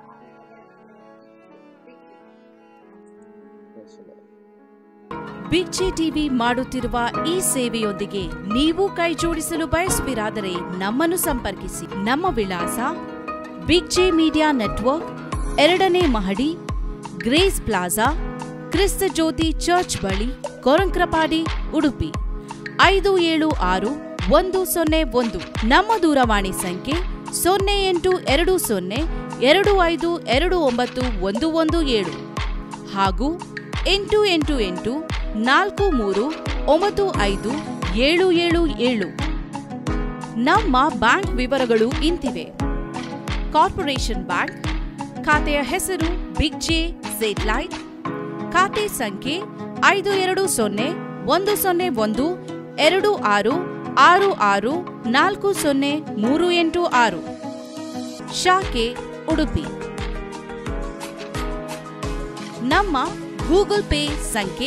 ಬಿಗ್ ಜೆ ಟಿವಿ ಮಾಡುತ್ತಿರುವ ಈ ಸೇವೆಯೊಂದಿಗೆ ನೀವು ಕೈ ಜೋಡಿಸಲು ಬಯಸುವಿರಾದರೆ ನಮ್ಮನ್ನು ಸಂಪರ್ಕಿಸಿ. ನಮ್ಮ ವಿಳಾಸ ಬಿಗ್ ಜೆ ಮೀಡಿಯಾ ನೆಟ್ವರ್ಕ್, 2ನೇ ಮಹಡಿ, ಗ್ರೇಸ್ ಪ್ಲಾಜಾ, ಕ್ರಿಸ್ತ ಜ್ಯೋತಿ ಚರ್ಚ್ ಬಳಿ, ಕೊರಂಕ್ರಪಾಡಿ, ಉಡುಪಿ 576101. ನಮ್ಮ ದೂರವಾಣಿ ಸಂಖ್ಯೆ 082025291117 ಹಾಗೂ 8884395777. ನಮ್ಮ ಬ್ಯಾಂಕ್ ವಿವರಗಳು ಇಂತಿವೆ. ಕಾರ್ಪೊರೇಷನ್ ಬ್ಯಾಂಕ್, ಖಾತೆಯ ಹೆಸರು ಬಿಗ್ ಜೆ ಸೇಟ್ಲೈಟ್, ಖಾತೆ ಸಂಖ್ಯೆ 5210126264640386, ಶಾಖೆ ಉಡುಪಿ. ನಮ್ಮ ಗೂಗಲ್ ಪೇ ಸಂಖ್ಯೆ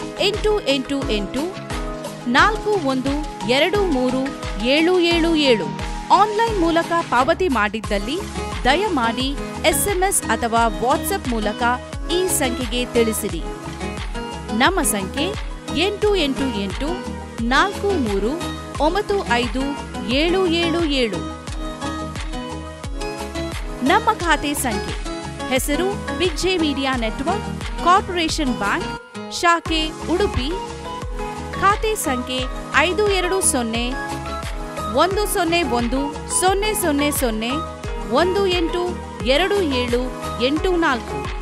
8884123777. ಆನ್ಲೈನ್ ಮೂಲಕ ಪಾವತಿ ಮಾಡಿದ್ದಲ್ಲಿ ದಯಮಾಡಿ SMS ಅಥವಾ ವಾಟ್ಸ್ಆಪ್ ಮೂಲಕ ಈ ಸಂಖ್ಯೆಗೆ ತಿಳಿಸಿರಿ. ನಮ್ಮ ಸಂಖ್ಯೆ 8884395777. ನಮ್ಮ ಖಾತೆ ಸಂಖ್ಯೆ ಹೆಸರು Big J Media Network, Corporation Bank, ಶಾಖೆ ಉಡುಪಿ, ಖಾತೆ ಸಂಖ್ಯೆ 5201010000182784.